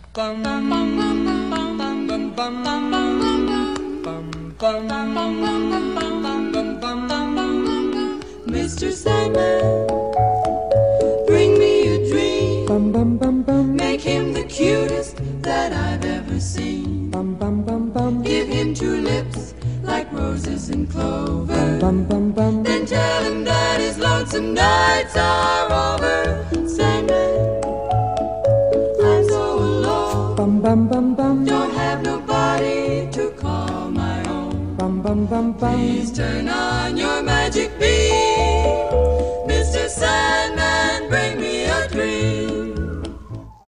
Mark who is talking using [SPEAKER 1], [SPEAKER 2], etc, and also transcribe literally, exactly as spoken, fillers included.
[SPEAKER 1] bum bum bum bum bum bum bum bum bum bum bum. Mister Sandman, bring me a dream.
[SPEAKER 2] Bum bum bum bum.
[SPEAKER 1] Make him the cutest that I've ever seen.
[SPEAKER 2] Bum bum bum bum.
[SPEAKER 1] Give him two lips like roses and clover.
[SPEAKER 2] Bum bum bum.
[SPEAKER 1] Then tell him that his lonesome nights are over. Sandman, I'm so alone.
[SPEAKER 2] Bum bum bum bum.
[SPEAKER 1] Don't have nobody to call my own.
[SPEAKER 2] Bum bum bum bum.
[SPEAKER 1] Please turn on your magic.